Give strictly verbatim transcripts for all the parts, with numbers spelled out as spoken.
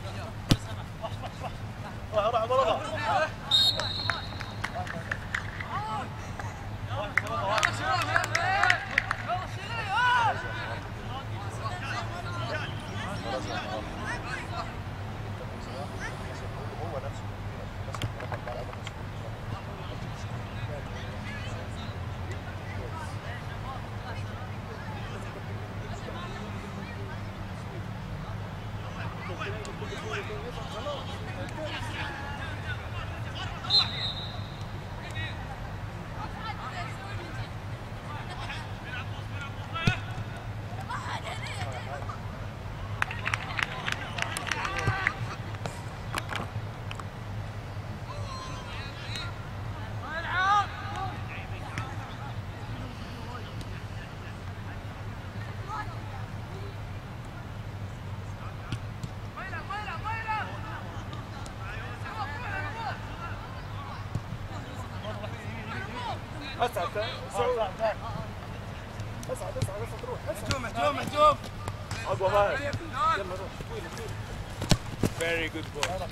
اسعد سعود اسعد اسعد اسعد روح هجوم هجوم هجوم اقوى باير يلا روح فيري جود بول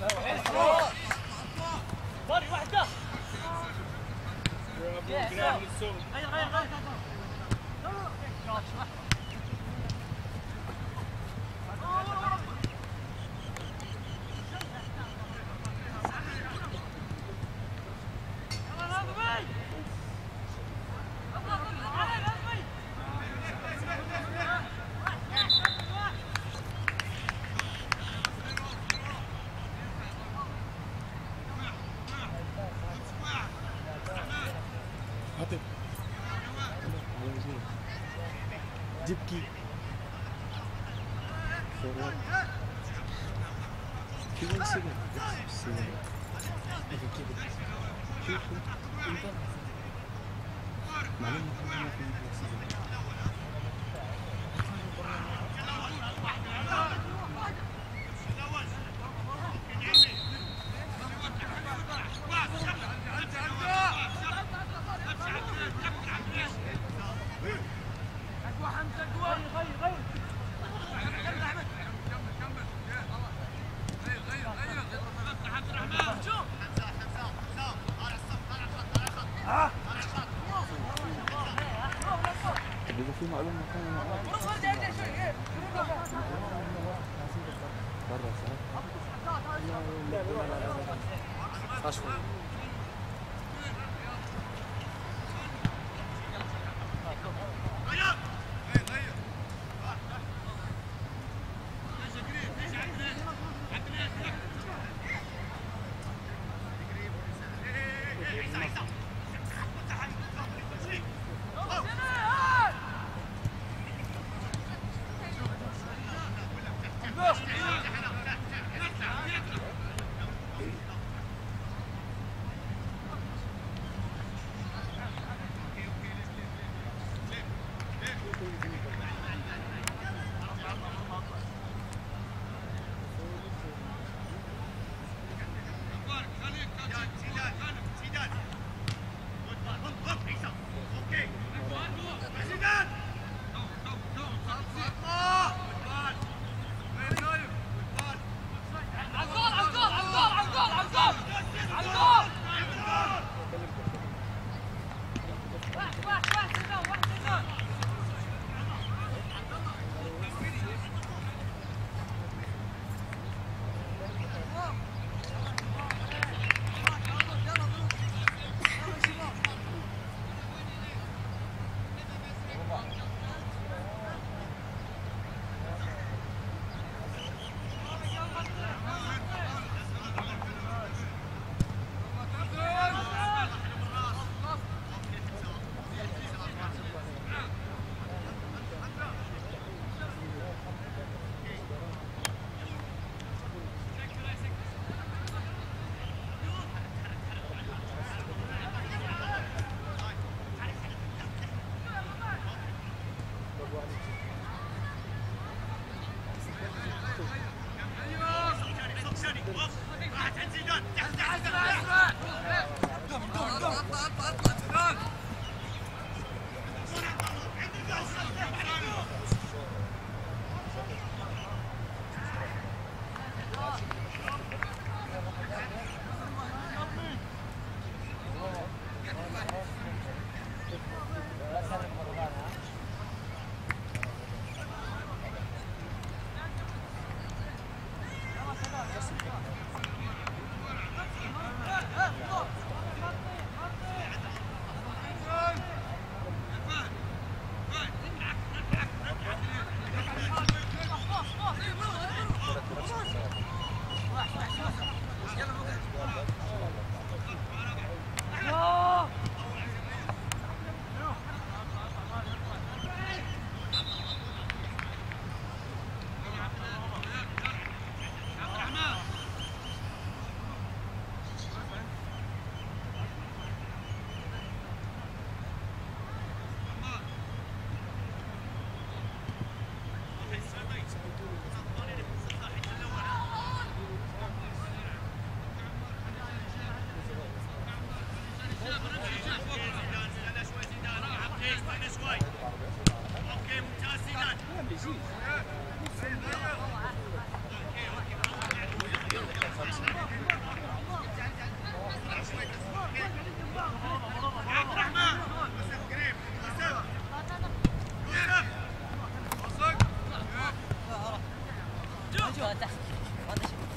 طاري واحده برافو جناب للسوق غير غير غير جبكي في وين سيجن شوف انت معلومة ما في سيجن بيبقى في معلومة مكان برا صح؟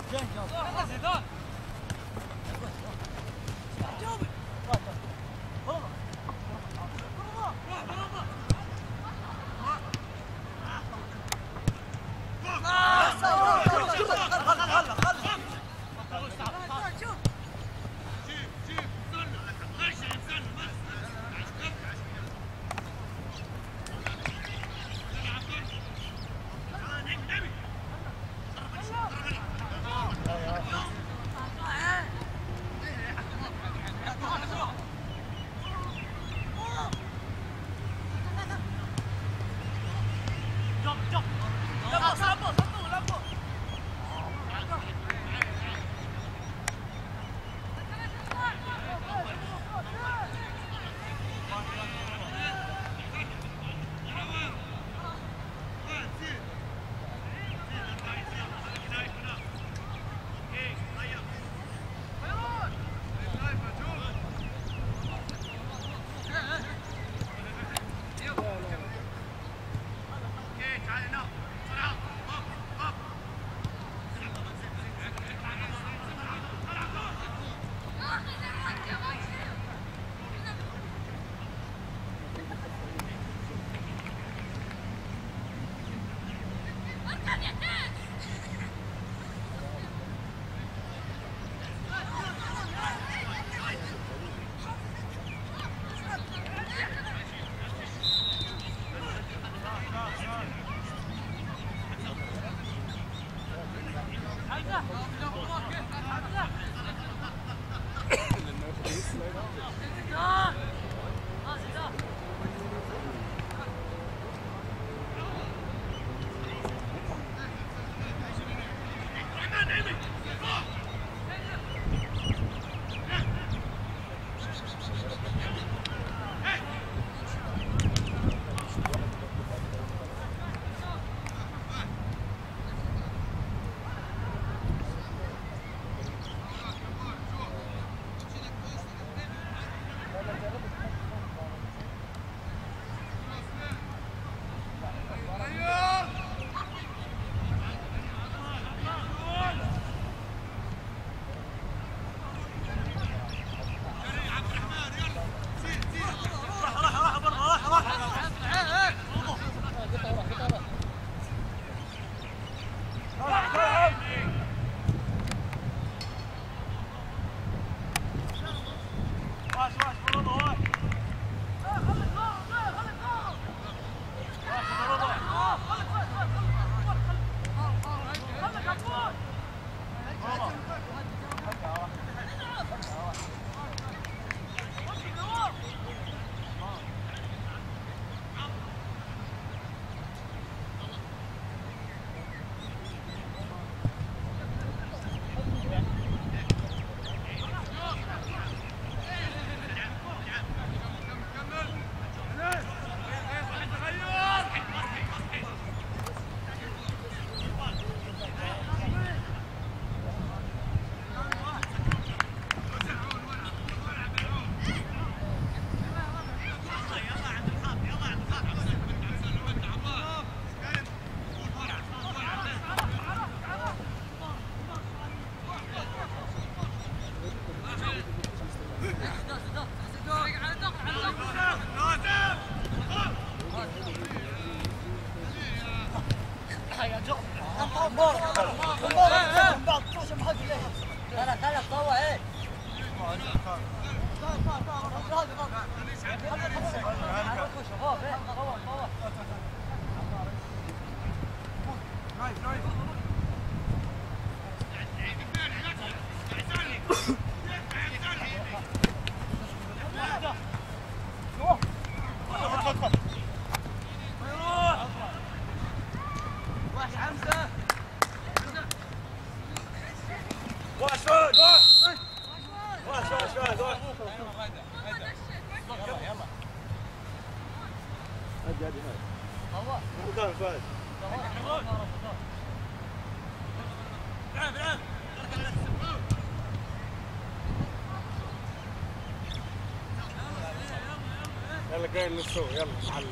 يلا جاي للسوق يلا معلم.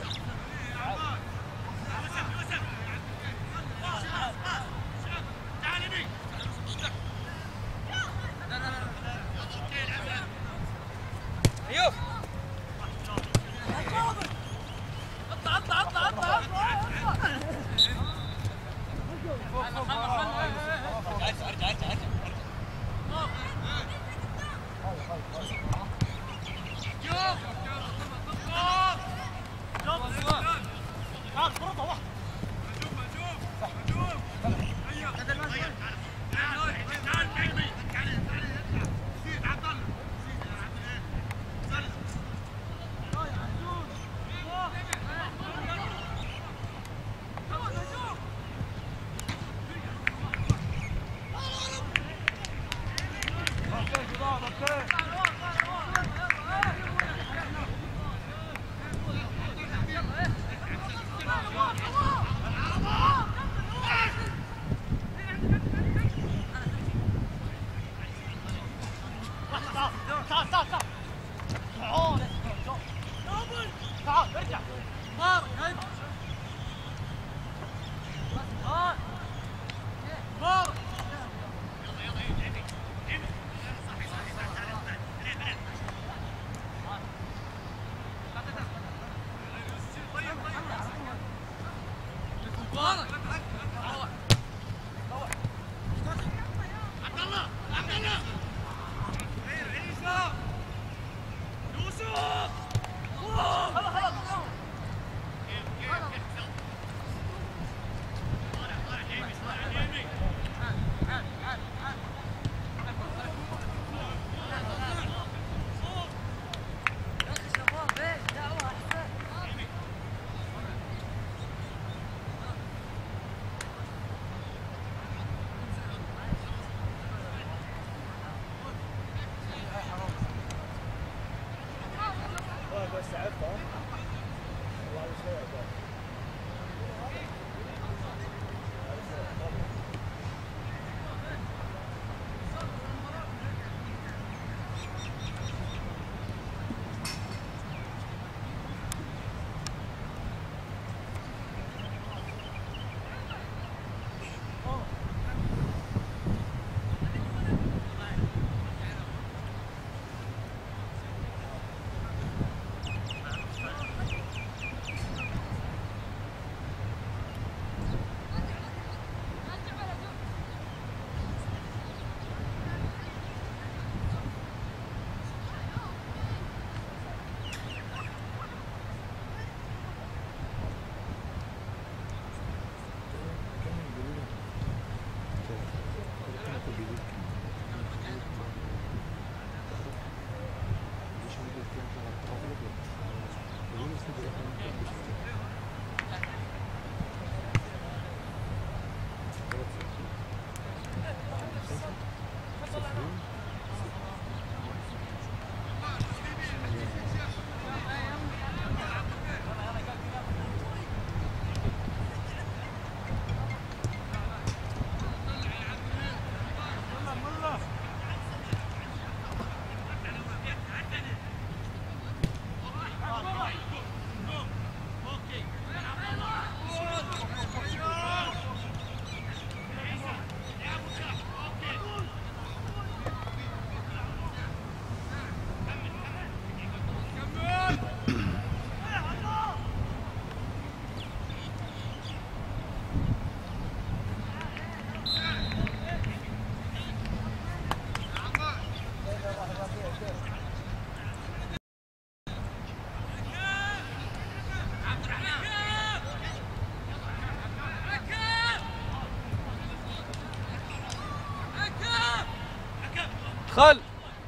خل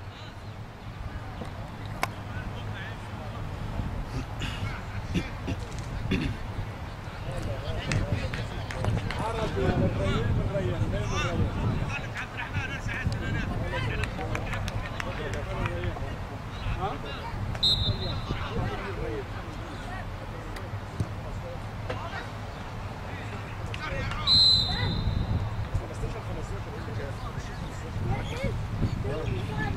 عربي من الريان من الريان من الريان ها؟ خمستاشر خمستاشر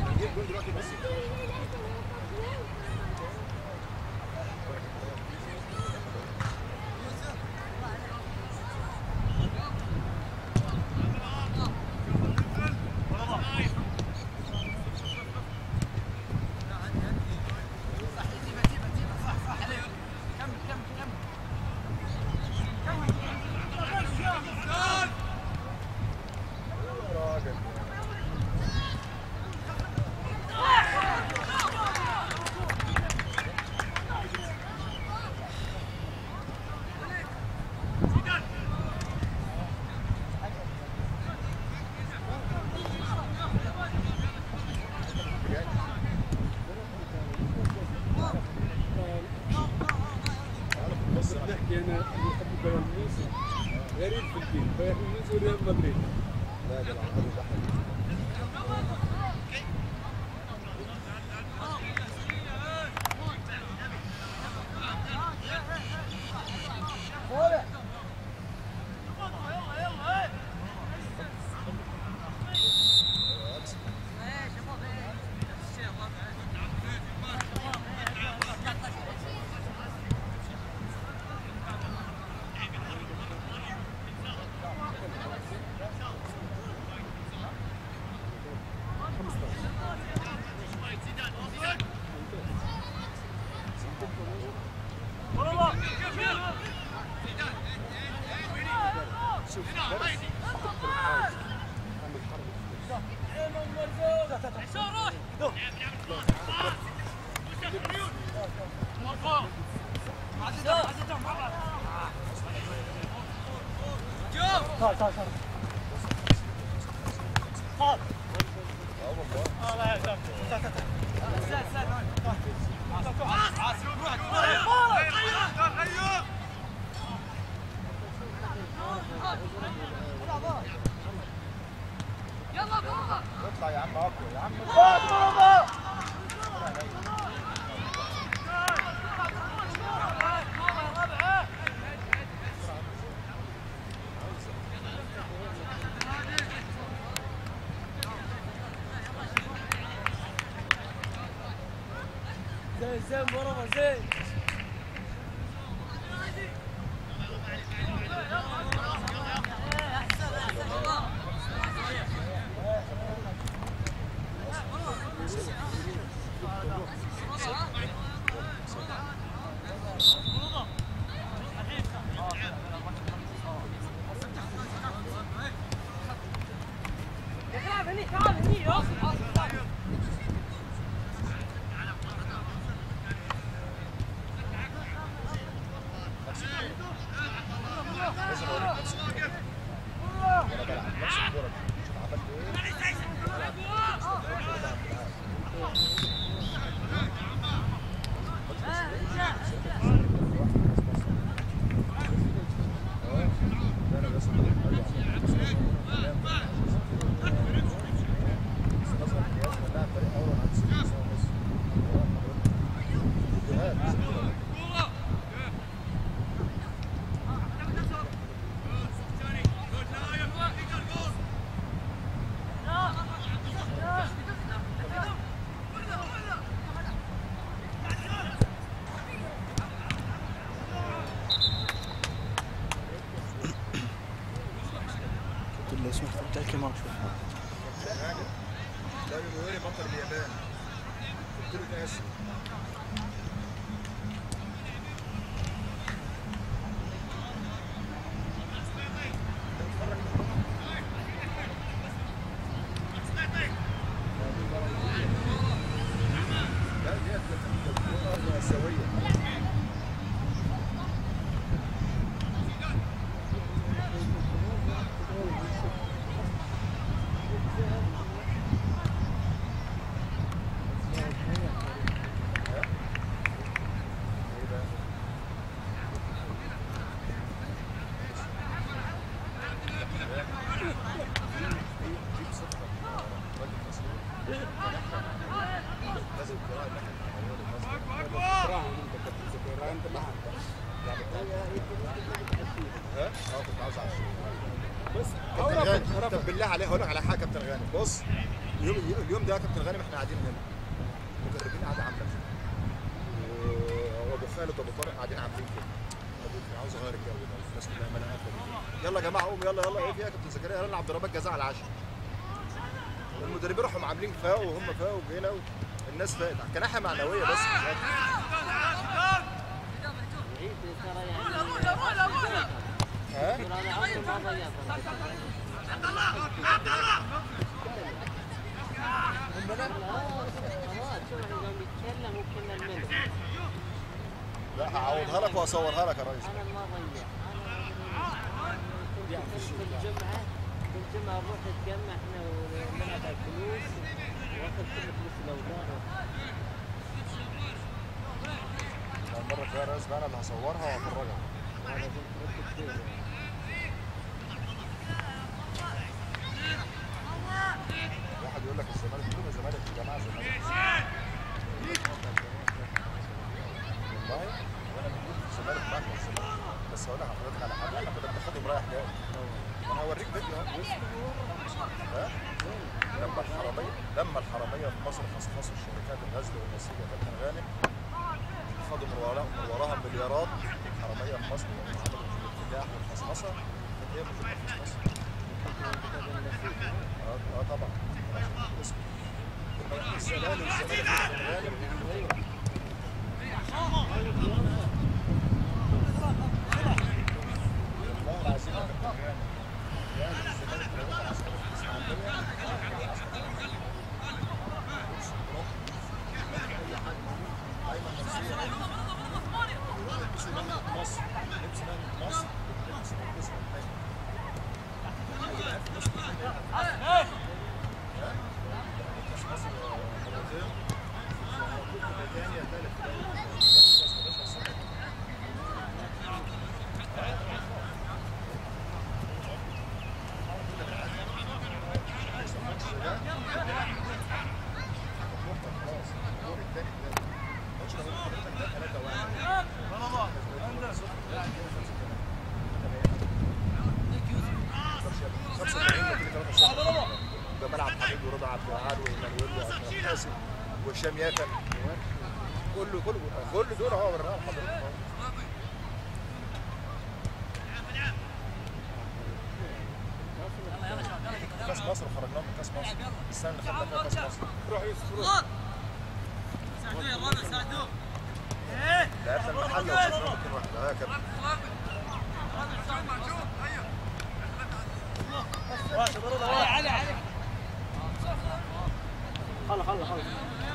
ولا بريد؟ لا ده العقاد البحري. تعال تعال تعال. تعال. اه والله. اه لا تعال تعال تعال. سلام سلام. اطلع يا عم اقوى يا عم. زين زين مرمى زين. اللي اسمه تحكي مرة شوي. لا يقولوا لي بطل اليابان. قلت له اسف. لا دي آسيوية. طب بالله عليه هقول لك على حاجه كابتن غانم. بص اليوم اليوم ده يا كابتن غانم احنا قاعدين هنا المدربين قاعده عامله كده وابو خالد وابو طارق قاعدين عاملين كده. عاوز اغير الجو ده الناس كلها مالها قافله. يلا يا جماعه قوموا يلا يلا ايه فيها يا كابتن زكريا؟ يلا نلعب ضربات جزاء على العشاء. المدربين راحوا عاملين فاو وهم فاو وجينا والناس فاقت كناحه معنويه بس مش اكتر. ها؟ لا هعوضها لك واصورها لك يا ريس. انا ما ضيع انا في الجمعه في الجمعه نروح نتجمع احنا ونلعب على الفلوس واخذ كل فلوس الاوزان. المره الجايه يا ريس بقى انا اللي هصورها وافرجها. انا كنت مركز فيها. مصر خصخصوا الشركات الغزل والنسيج يا كابتن غانم، خدوا من وراها من وراها مليارات حراميه في مصر وعملوا الانفتاح والخصخصه، كانت هي من ضمن الخصخصه. اه اه طبعا عشان الاسم الزلال والزلال يا كابتن غانم والله العظيم يا كابتن غانم يعني الزمالك لو كان عسكري في الاسماعيليه اي حد ايمن نفسيه لبس نمط مصر لبس نمط مصر لبس نمط اسم الحي كاس مصر مرتين موجود في بريطانيا ثالث في دوري جمال عبد الحميد ورضا عبد العال وايمانويل واكرم حاسم وهشام ياتن كله كله كل دول اهو وريناهم لحضرتك اهو. كاس مصر خرجناهم من كاس مصر السنه اللي خدنا فيها كاس مصر. روح يوسف روح. ساعدوه يا رامي ساعدوه. لعبنا المحله وشفنا ممكن واحد اه يا كابتن. علي علي خلص خلص خلص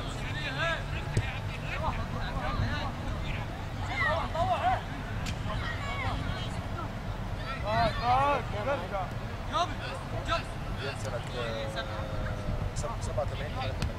سنة سبعة وثمانين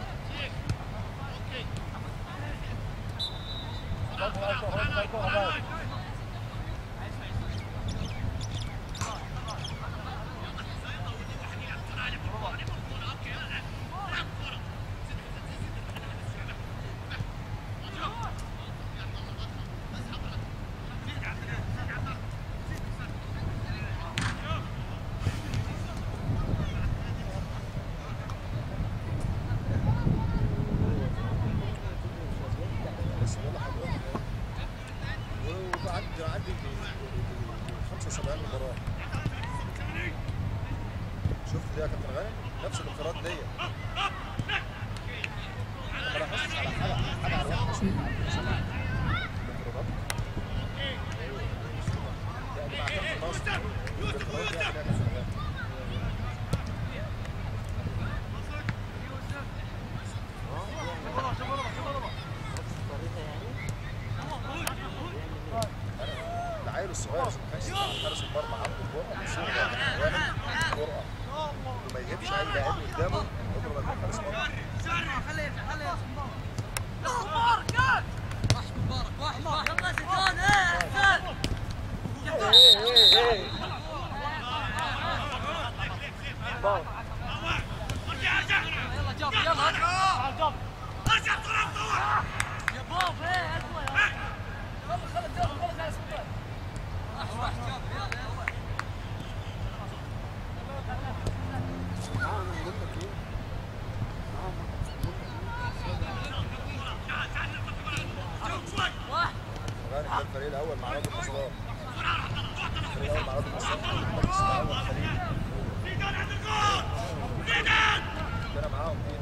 عندي خمسة وسبعين مباراة. شفت دي يا كابتن غانم؟ نفس الانفراد دي. ما لاحظتش على حاجة حاجة على الواحد بس الانفرادات. لا دي مع كابتن ناصر. الانفرادات دي عليها كابتن غانم. العيل الصغير ما كانش حارس المرمى عنده الجرأة بس هو غانم جرأة انه ما يهبش اي لاعب قدامه عمره ما يكون حارس مرمى. خليه خليه مبارك واحد مبارك واحد واحد يلا زيدان ايه احسن ايه ايه ايه يلا جاب يلا جاب ارجع طلع طلع يا بابا ايه اسمع يلا خلي جاب خلي اسمع واحد واحد جاب يلا يلا غانم ده الفريق الاول مع نادي المصدار. الفريق الاول مع نادي المصدار المركز الاول خليل. كان معاهم مين؟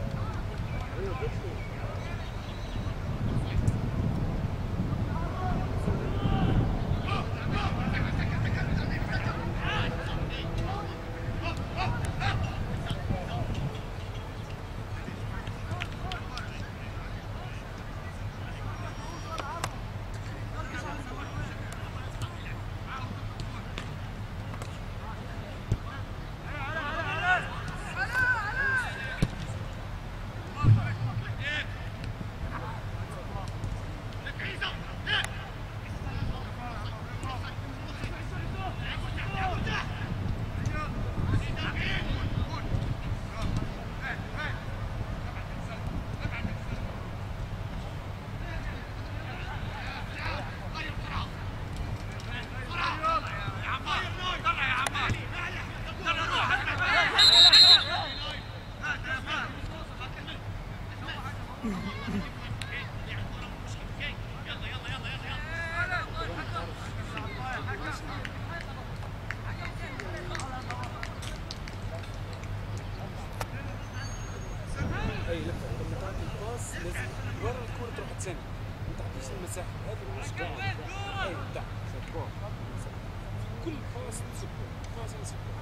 اي لا لما تعطي الباس لازم ورا الكوره تروح تسند ما تعطيش المساحه هذا مش قاعد اي بتاع سبور كل باس سبور باس سبور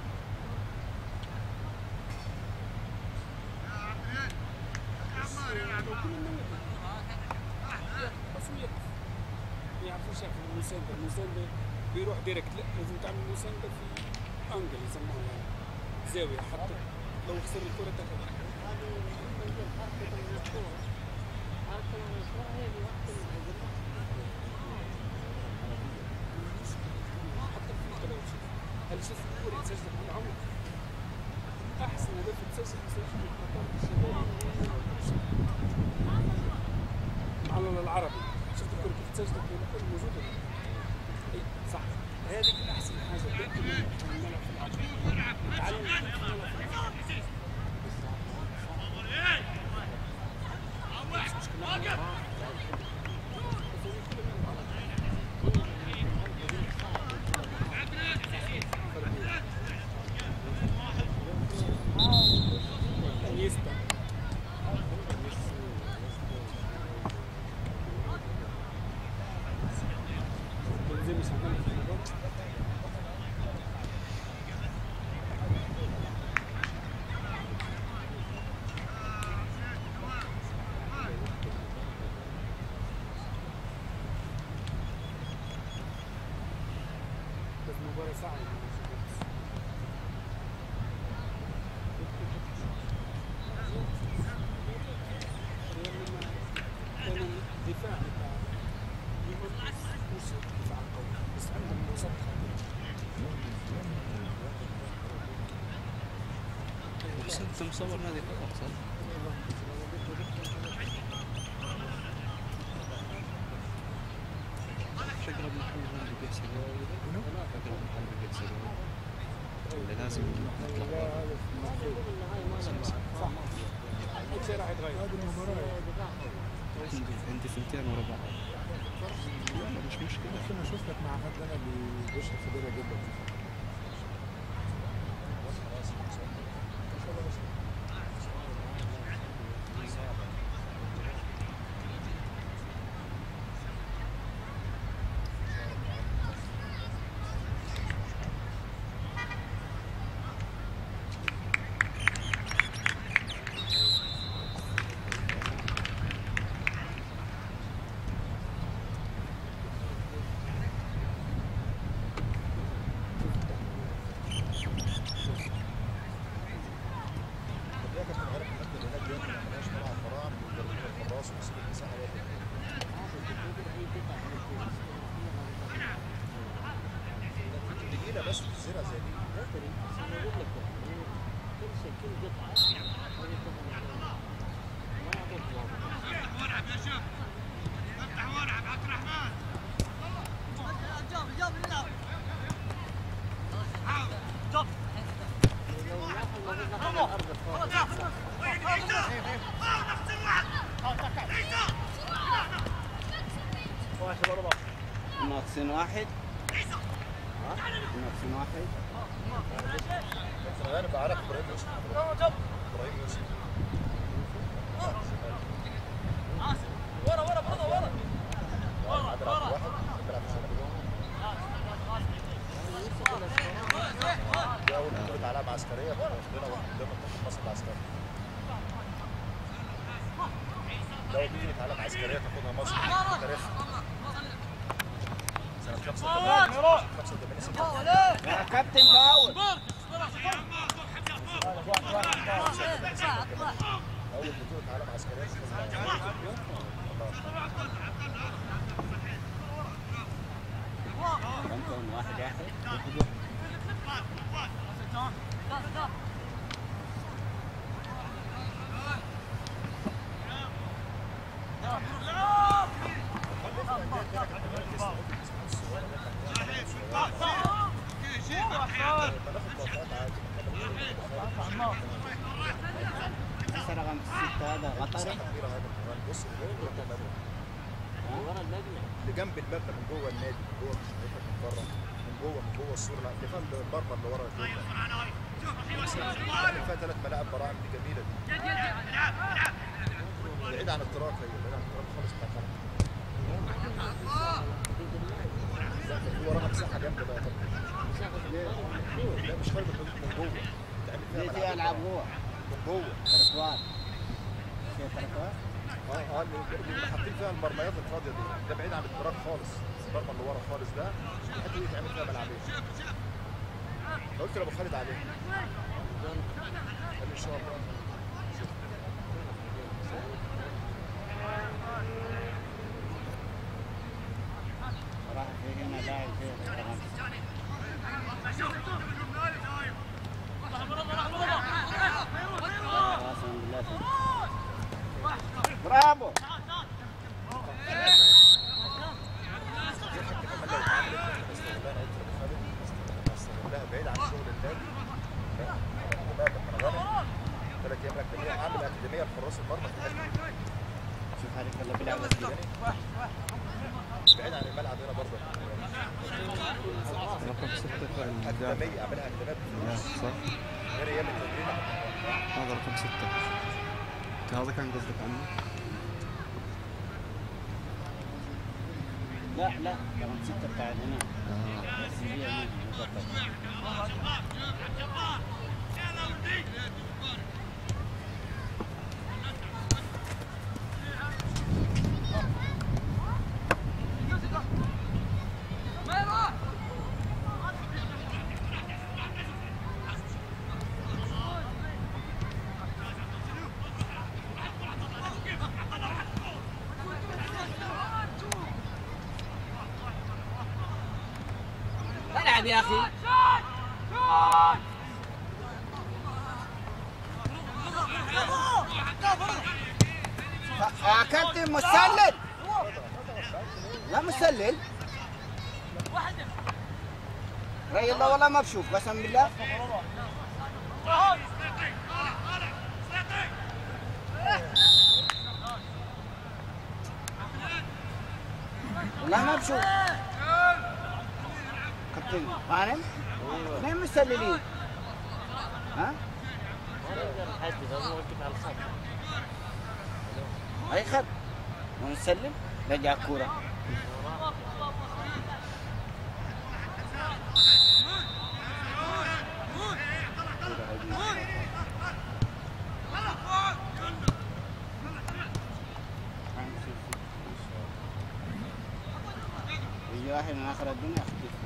لو كل النوادي بس يقف ما يعرفوش يعرفوا المسانده المسانده بيروح ديريكت لا لازم تعمل مسانده في انجل يسموها يعني زاويه حتى لو خسر الكره تاخذها هذه هي حركة المشروع حركة المشروع هي اللي وقت الهجمة حتى في لو تشوف هل شوف الكره تسجل بالعمق احسن هدف تسجل تسجل بالقطار الشبابي معلم العربي شفت الكره كيف تسجل بالكره موجوده اي صح هذه احسن حاجه دائما نلعب في العرب نتعلم كيف نلعب في العرب بس انت مصور هذه فقط صح؟ شقرب محل اللي بيع سيجاره شقرب محل اللي بيع سيجاره اللي لازم نطلع صح الشيء راح يتغير عندي ثنتين ورا بعض لا لا مش مشكله انا شفتك مع حد انا اللي بيشرب سجاير جدا بس تزرع زي دي بدري انا اقول لك كل شيء كل قطعه ما اعطيك والعب يا شيخ افتح والعب عبد الرحمن جاب جاب نلعب جاب لو لاحظ ما دخل الارض خلاص ناقصين واحد ناقصين واحد انا بعرف ابراهيم يوسف ابراهيم يوسف ورا ورا برضه ورا عادل عبد الواحد بيلعب في السنه دي اول بطوله عالم عسكريه كنا واخدينها ضمن منتخب مصر العسكري ده اول بطوله عالم عسكريه تاخدها مصر في تاريخها سنه خمسة وثمانين يا كابتن فاول اول بطوله عالم عسكريه تاخدها كم واحد واحد رقم ستة هذا غطري بص ورا اللجنه اللي جنب المبنى من جوه النادي من جوه مش من بره من جوه من جوه السور لا اللي فيها البربر اللي ورا الجول ده فيها ثلاث ملاعب براعم دي جميله دي بعيد عن التراك، هي بعيد عن التراك خالص بتاع الخط. لا في وراها مساحه جامده بقى. لا مش خارج الحدود، من جوه تعمل فيها ليه ملعب فيها العاب جوه؟ من جوه. تركوات فيها تركوات؟ اه اه اللي اللي حاطين فيها المرميات الفاضيه دي، ده بعيد عن التراك خالص، المرمى اللي ورا خالص ده الحته دي تعمل فيها ملعبين. قلت لابو خالد عليه. قال لي ان شاء الله. راح في هنا لاعب فيها برافو. بعيد عن شغل النادي. ثلاث ايام اكاديميه، اعمل اكاديميه لحراس المرمى في النادي. شوف هذيك اللي بيلعب بعيد عن الملعب هنا برضه. رقم ستة في المدافع. اكاديميه اعملها اكاديميه صح؟ غير ايام التدريب. هذا رقم ستة. هذا كان قصدك عنه؟ لا لا رقم ستة بتاع هنا. آه. بس هي هنا مضبط. العب يا اخي. يا كابتن مسلل. لا مسلل. رأي الله والله ما بشوف قسم بالله. والله ما بشوف. كابتن غانم اثنين مسللين. ها؟ ما نقدر نحدد، هذا موقف على الخط. اي خط ونسلم رجع الكورة. يجي واحد من اخر الدنيا يختفي.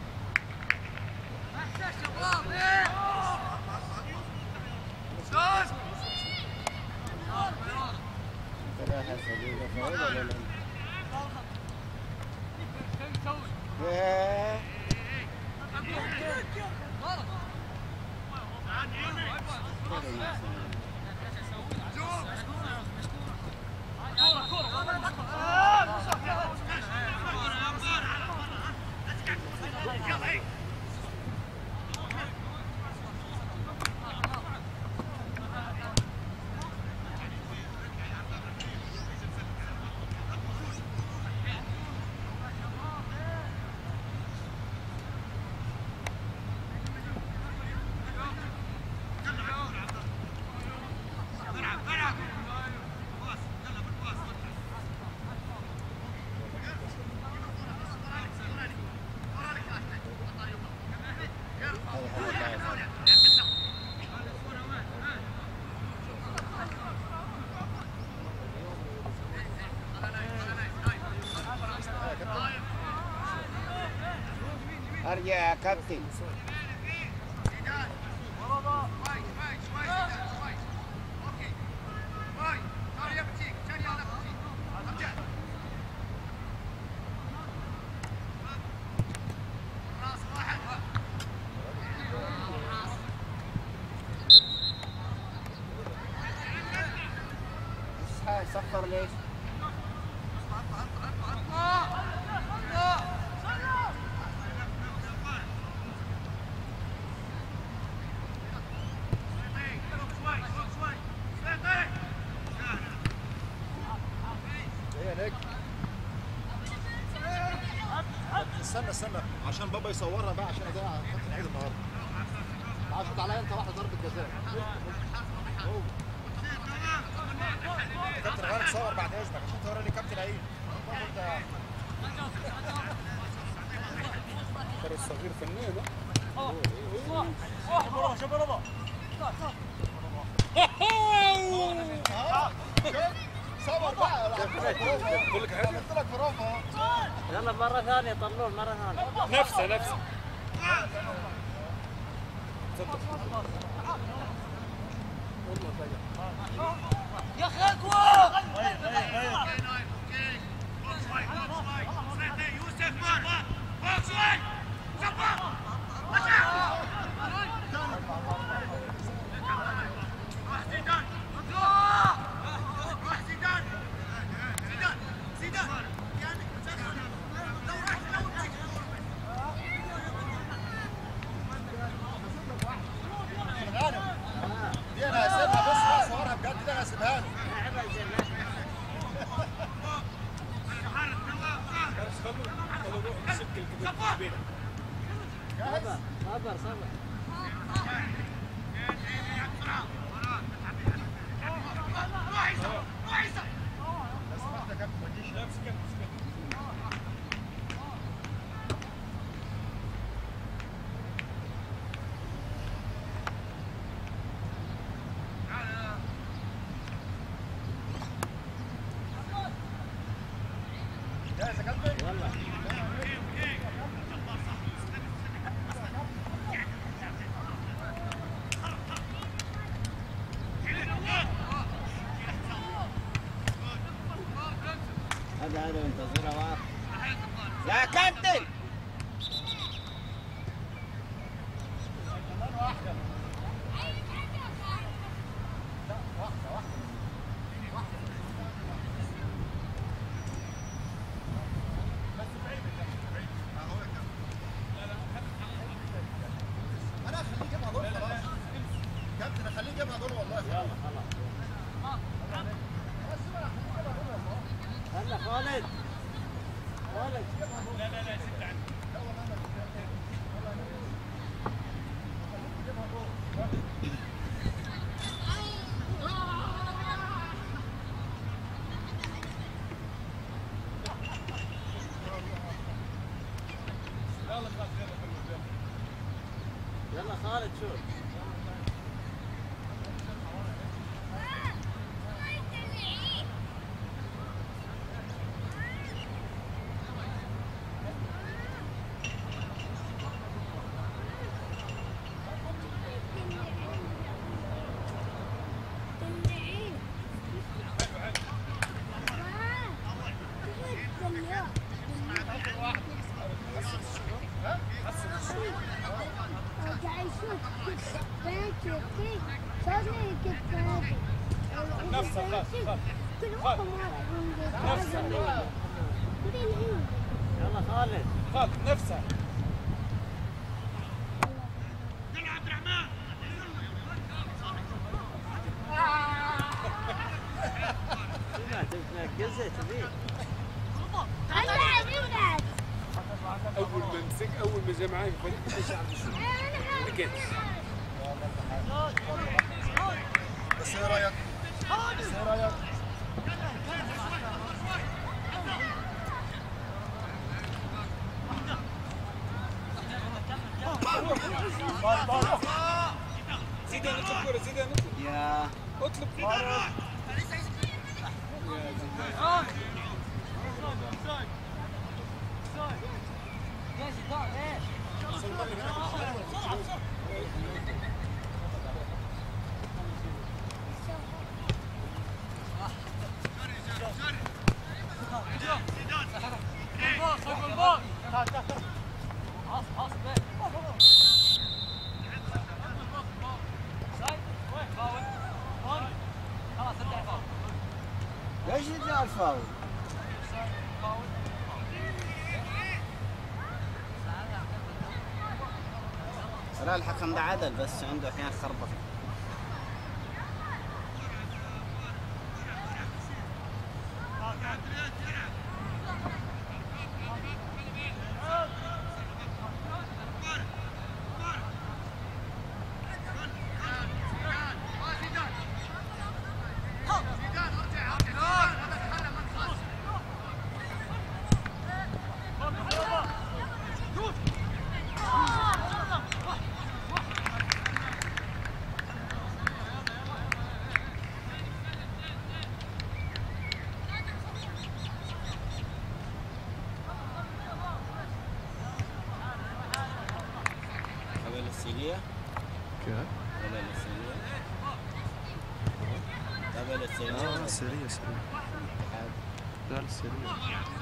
ثلاثة صديقة فوز ولا لا؟ ياه. ارجع يا كابتن. صفر ليش؟ استنى استنى عشان بابا يصورها بقى، عشان ده خط العيد النهارده. عشان عليا انت واحده ضربه جزاء. يا كابتن غالب صور بعد اذنك عشان توري لي كابتن عيد. ترى الصغير فنان. شباب شباب صور بقى. بقول لك حاجه، قلت لك برافو. يلا مرة ثانية طلول مرة ثانية. نفسه نفسه. يا اخي اقوى. دي انا هسيبها بس صورها بجد، دي انا هسيبها له. صبر صبر صبر. جاهز يا كابتن؟ يلا هذا هذا منتظرها واقف يا كابتن. انا هخليه يجيبها دول خلاص. كابتن هخليه يجيبها دول والله. يلا خلاص هلا خالد خالد. لا لا لا ست عنه. يلا خالد شوف. نفسه خالد نفسه يلا خالد خالد نفسه. تنقزها تبي. اول ما مسك اول ما جا معاي في الفريق مش عارف شو بكيت. بس ايه رايك؟ بس ايه رايك؟ زيد انا اطلب كوره زيد انا اطلب يا اطلب كوره. ليش جاء الفاول؟ لا الحكم ده عدل بس عنده احيانا خربطه. ولا السريع؟ اه سريع سريع. لا السريع.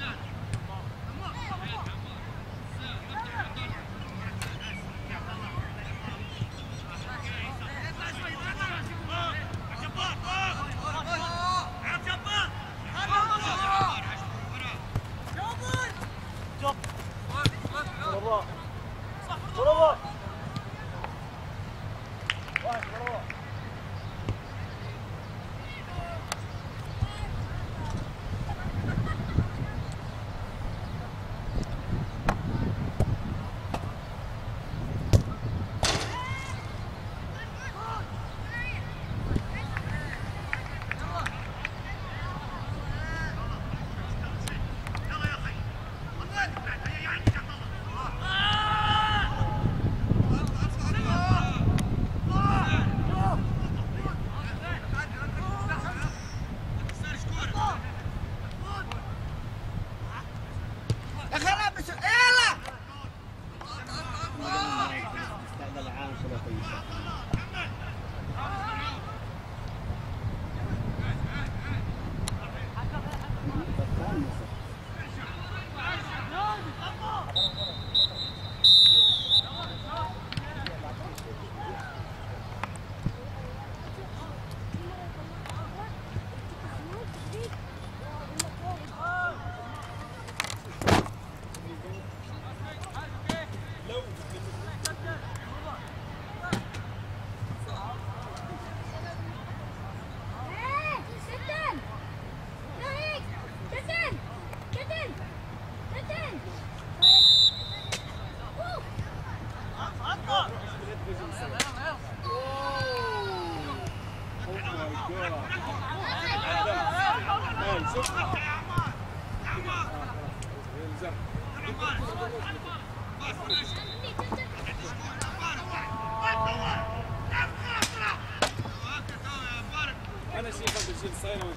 انا شيخ بنشيل الصايره.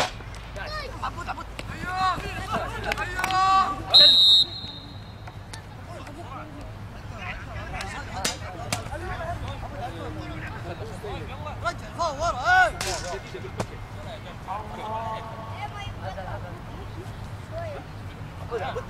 عبود عبود ايوه ايوه رجع فوق ورا اي عبود عبود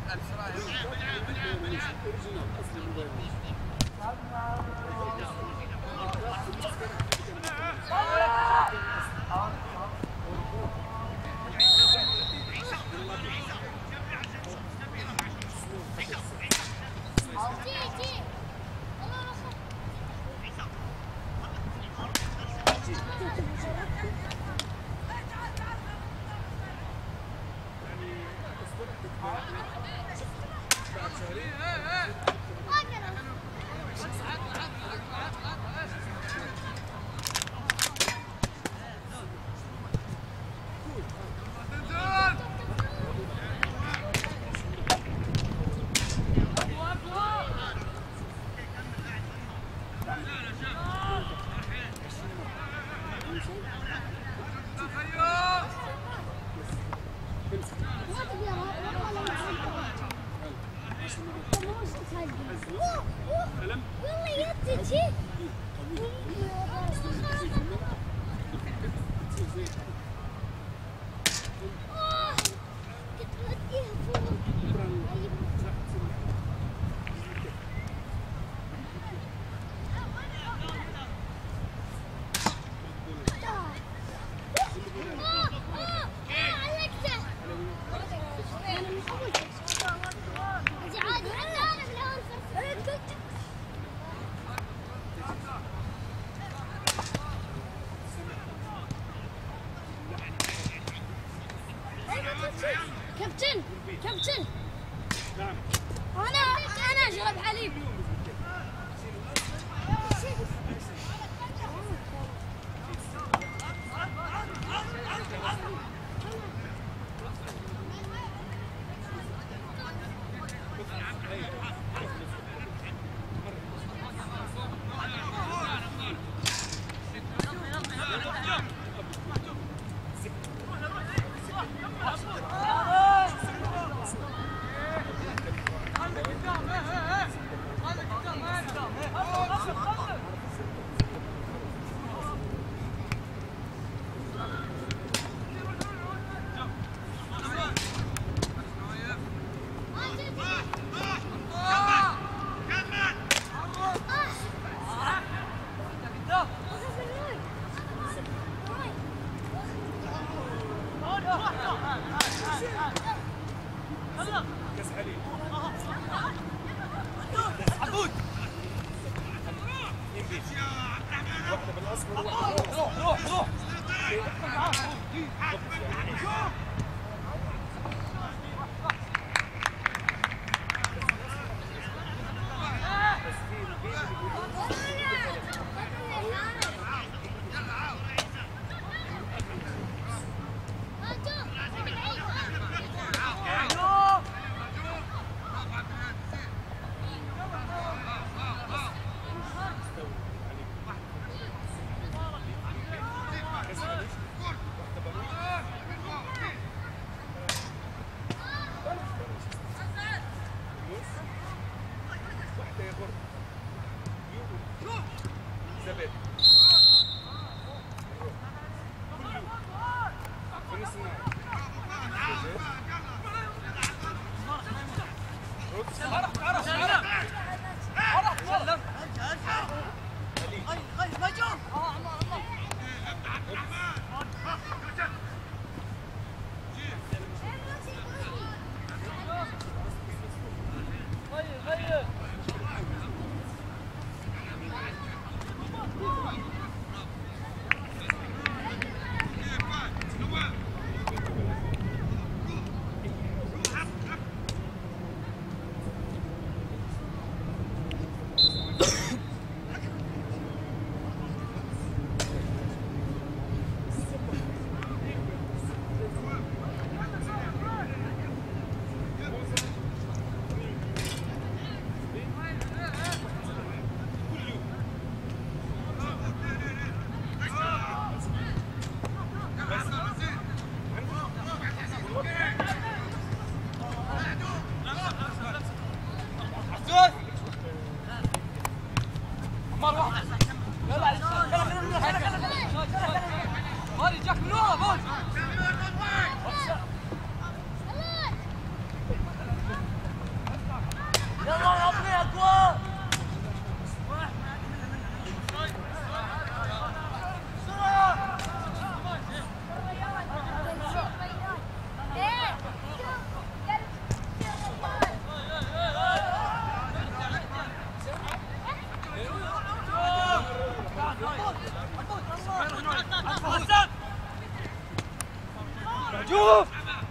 كابتن كابتن انا انا اشرب حليب. هذا كاس حليب عبود واحده بالاصفر وواحده روح روح روح شوف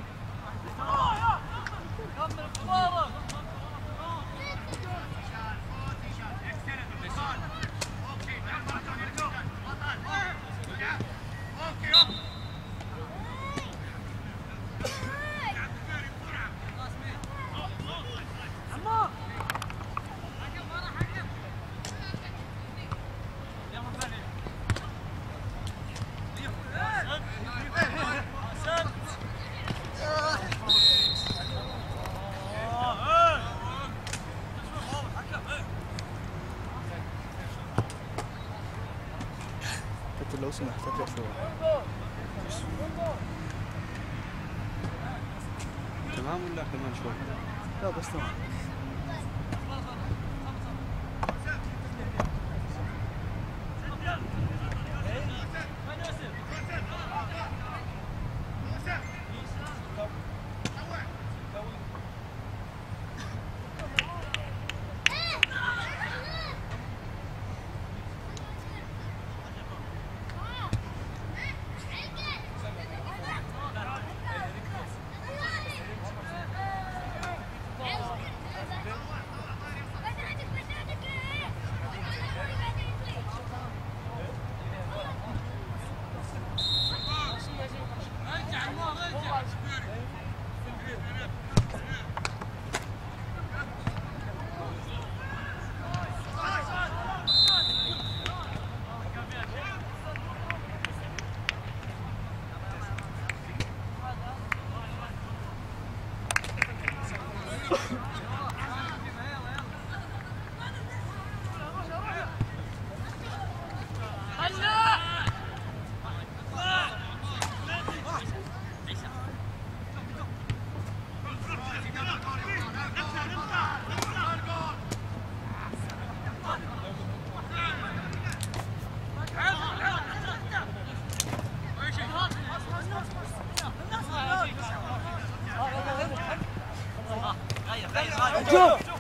لو سمحت تطلع شوي. تمام ولا كمان شوي؟ لا بس تمام. شوف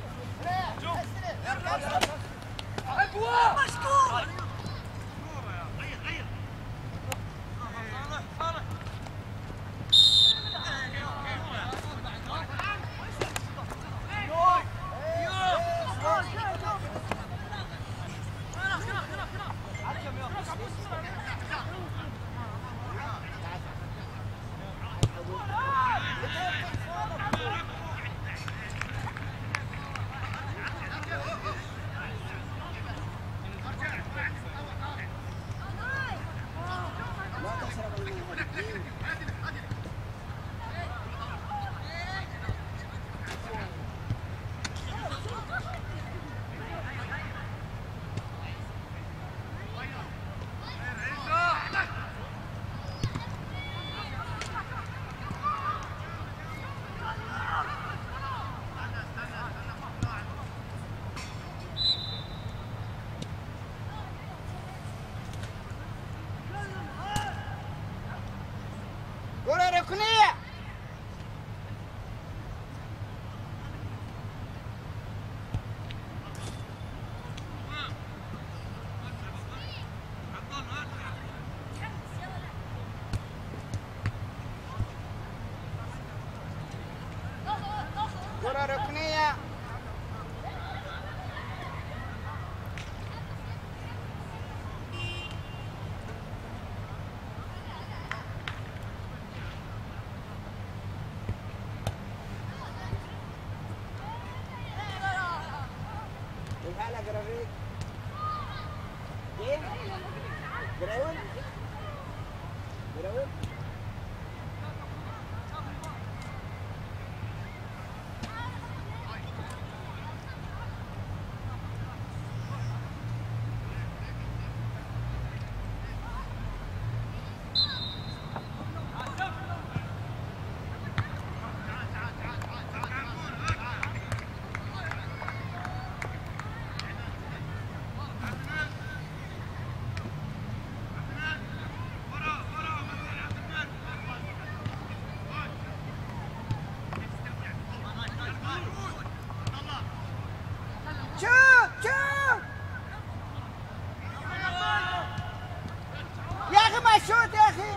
كرة ركنية. كرة ركنية. هلا جرافيك جيم جراول جراول شوت شوت يا اخي ما شوت يا اخي.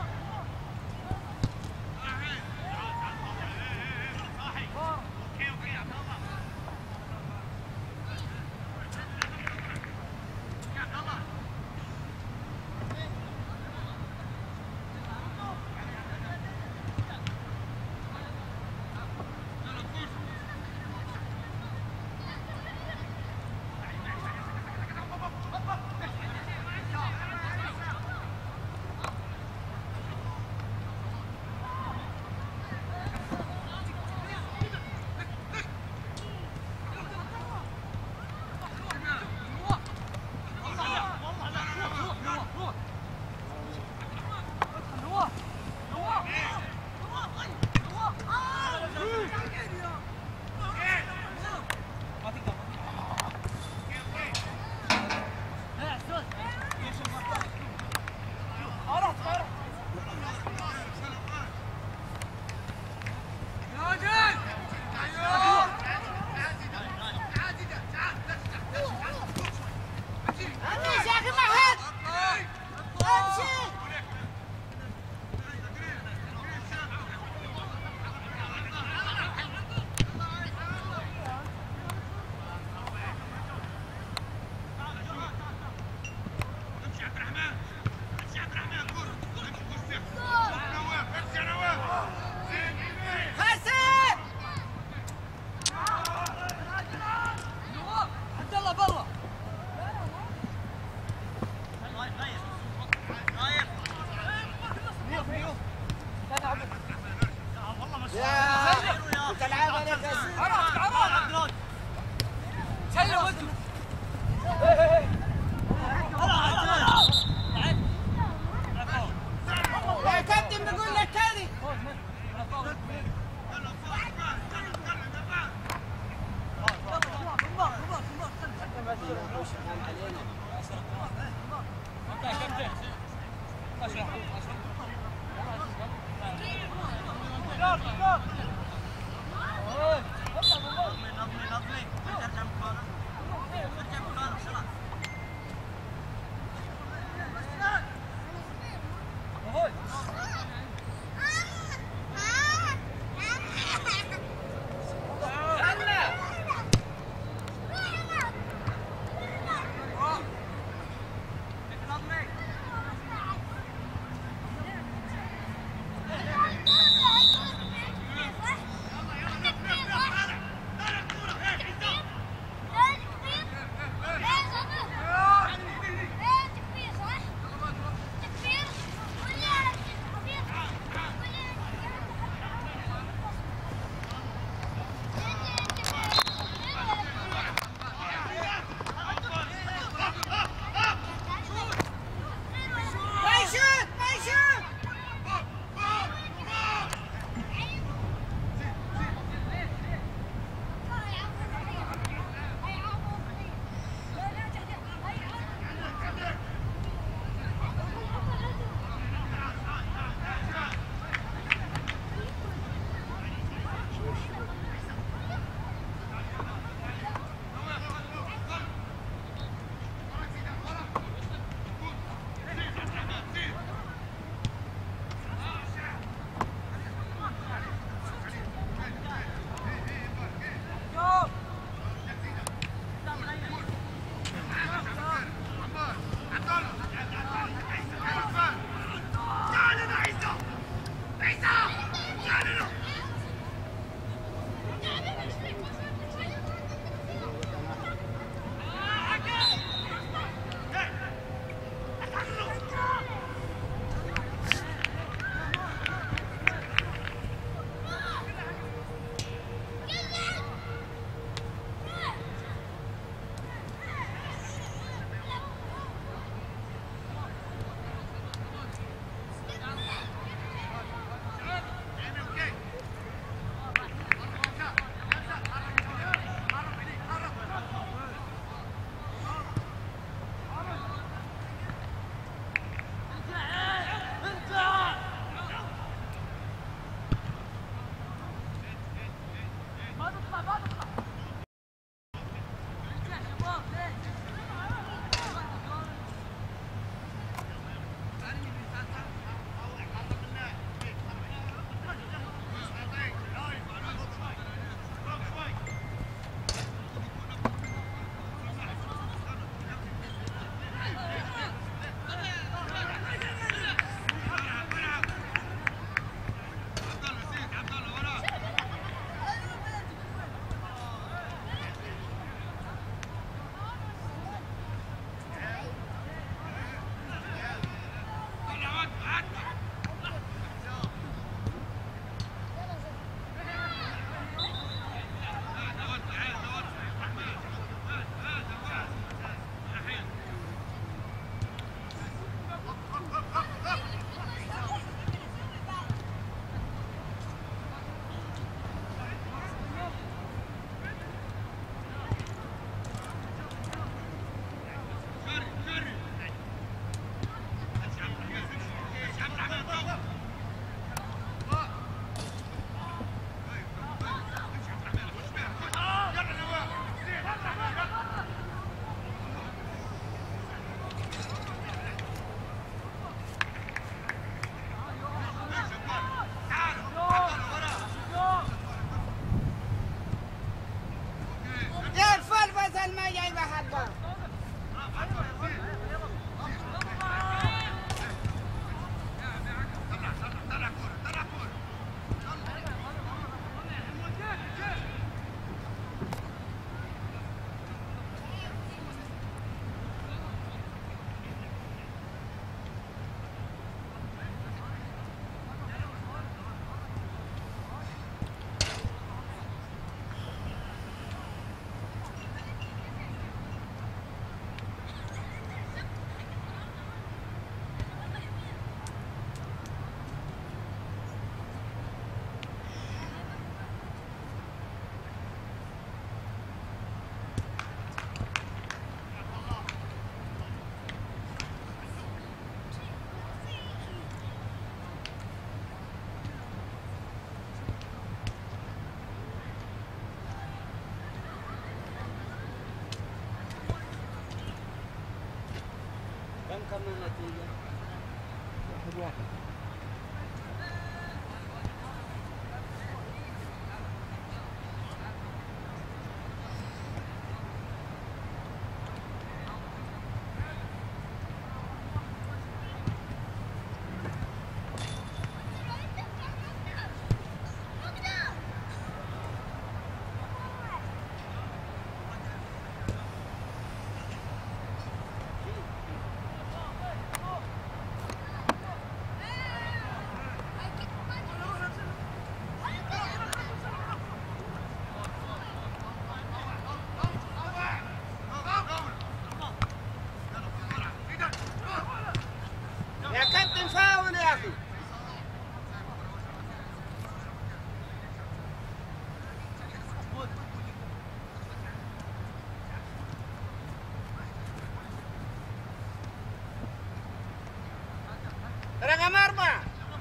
رقم أربعة.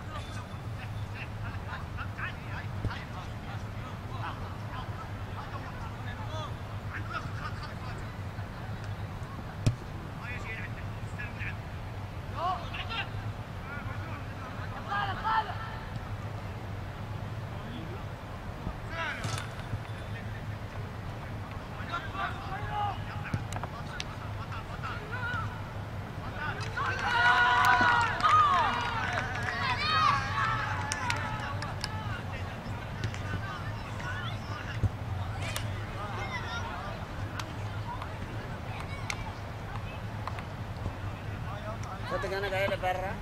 صدق أنا قايل برا.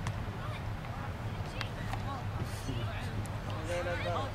قايل برا.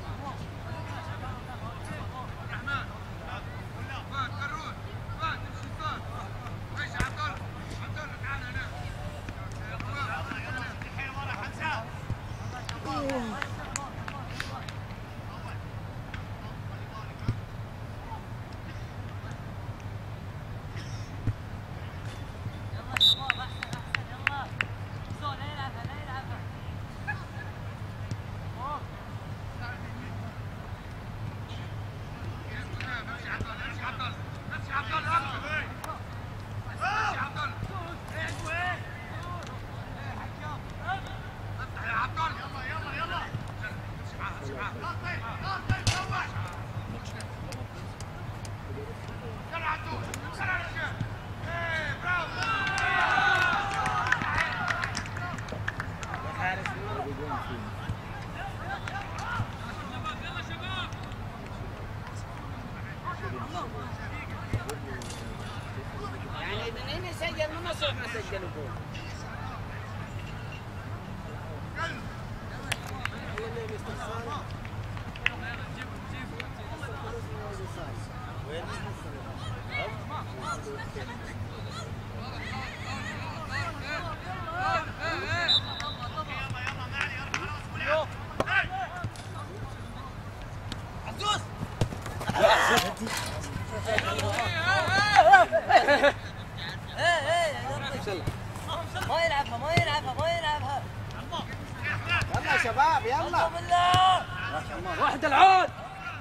يعني منين يسجل من مصر ما سجلوا جول. ما يلعبها ما يلعبها ما يلعبها. يلا يا شباب يلا. بالله. واحد العود.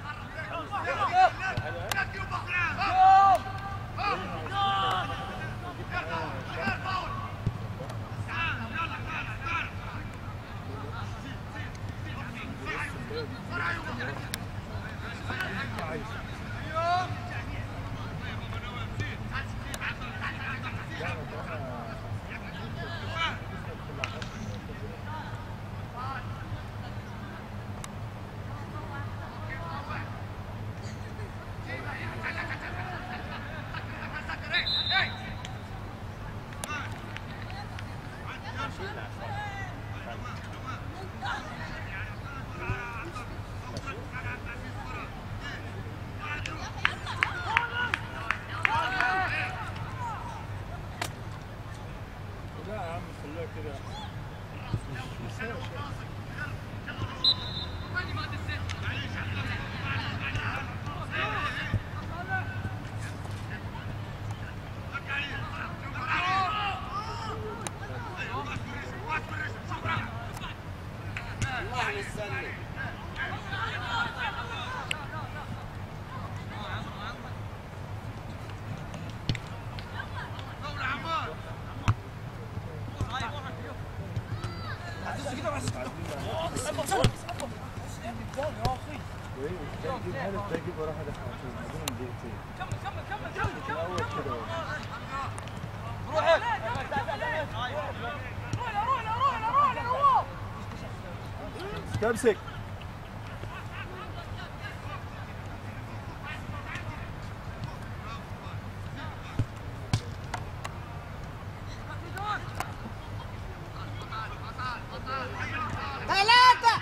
امسك ثلاثة.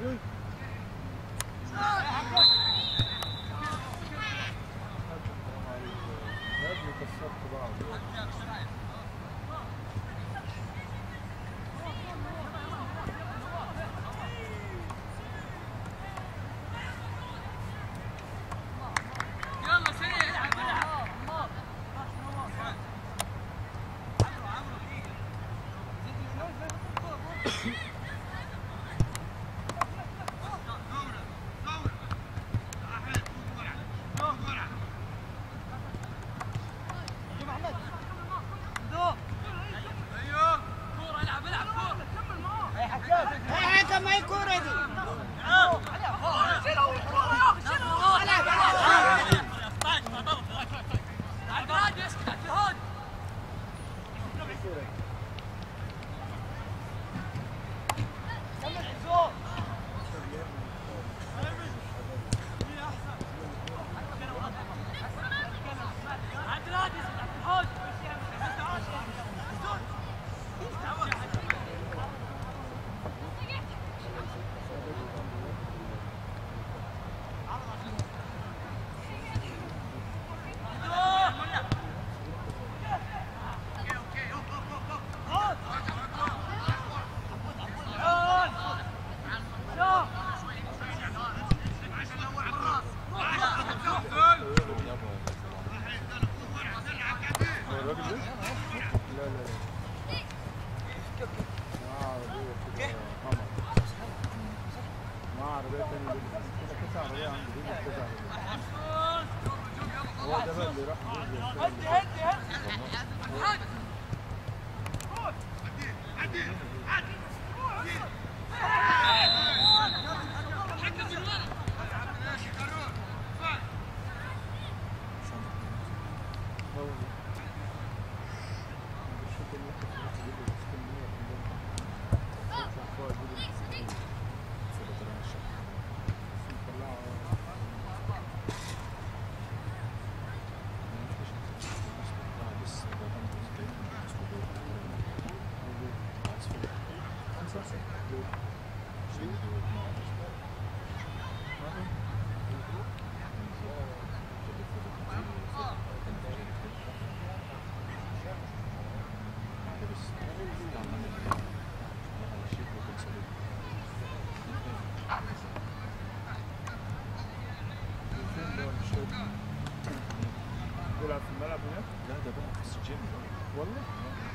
بيلعب في الملعب هناك؟ لا ده بقى في الجيم والله؟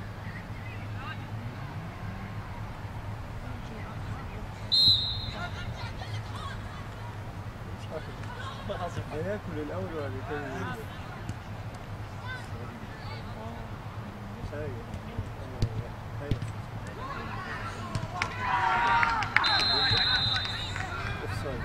مش عارف هياكل الأول ولا التاني؟ سايق سايق اوفسايد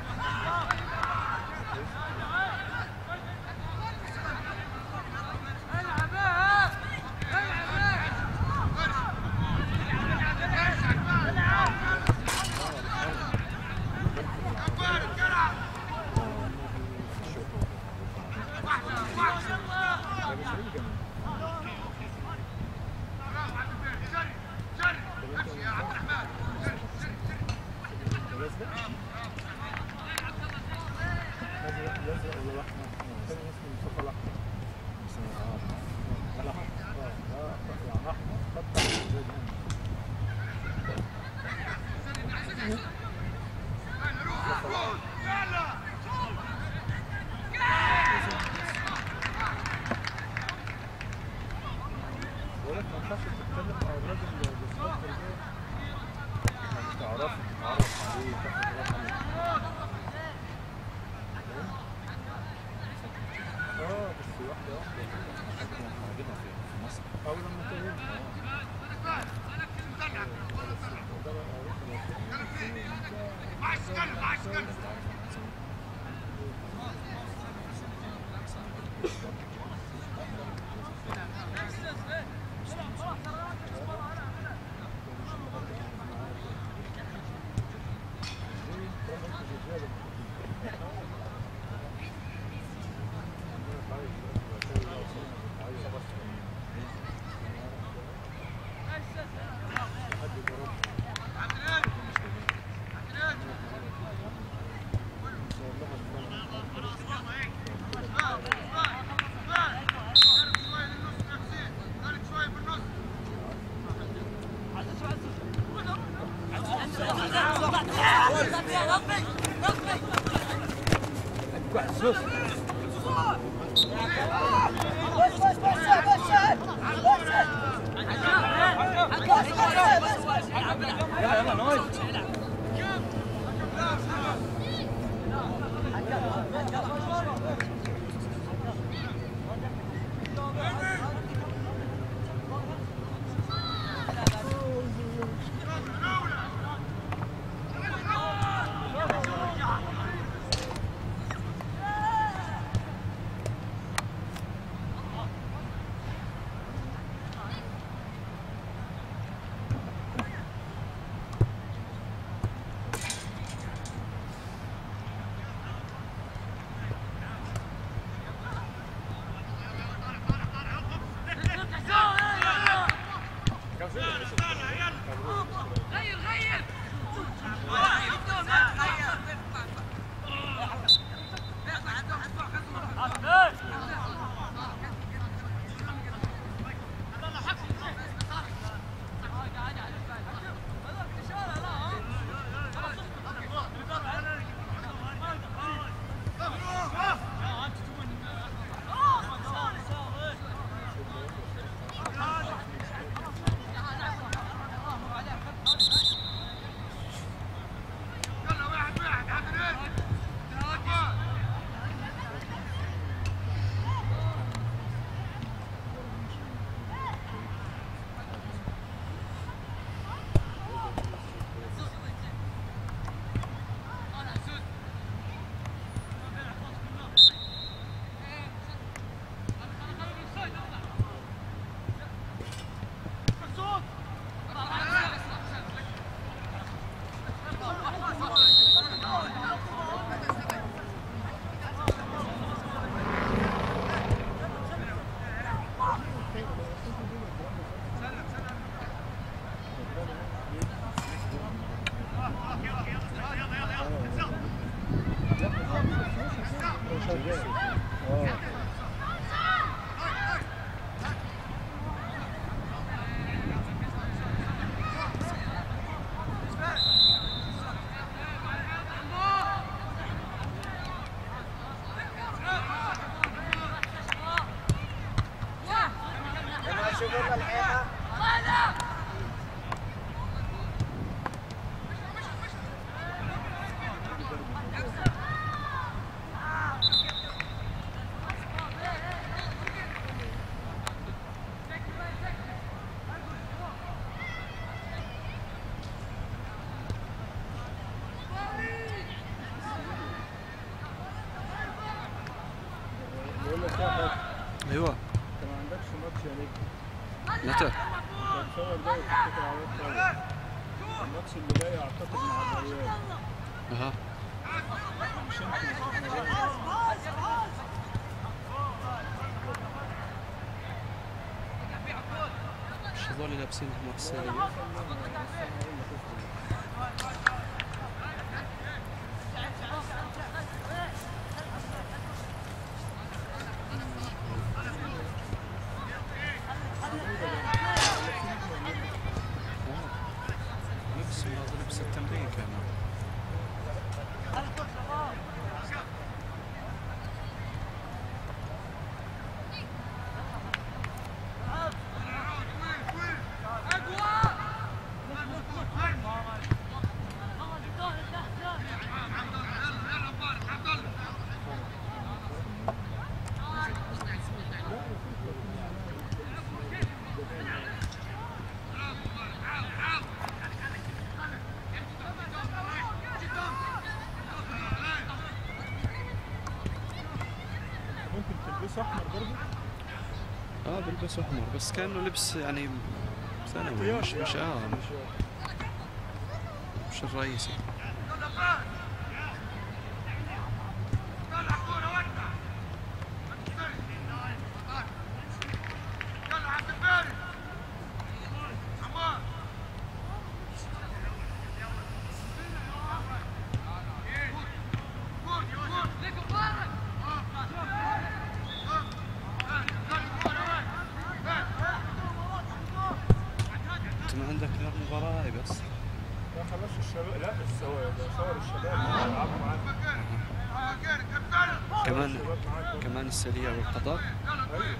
ايوه انت ما عندكش ماتش يا نجم. متى؟ هتصور ده وتتكل على الطاوله. الماتش اللي جاي اعتقد مع الريال. اها مش انت مش هذول لابسين مارسيليا؟ لبس هذا لبس التمرين كمان. بيلبسوا احمر برضه؟ اه بيلبسوا احمر بس كانه لبس يعني ثانوي مش مش اه مش, مش الرئيسي. انت ما عندك غير مباراة هاي بس. لا خلاص الشباب، لا الصور ده صور الشباب اللي بيلعبوا معانا. كمان الشباب معاك. كمان السريع والقطر. ايوه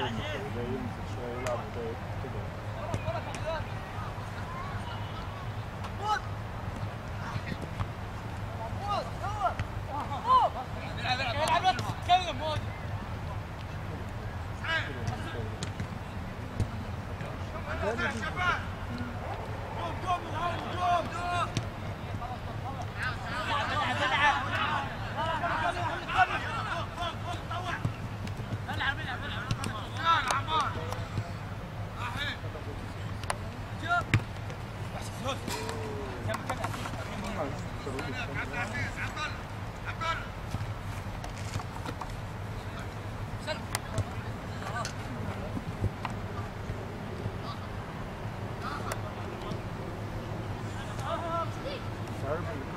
ده ينزل شويه يلعب وده كده. Sorry.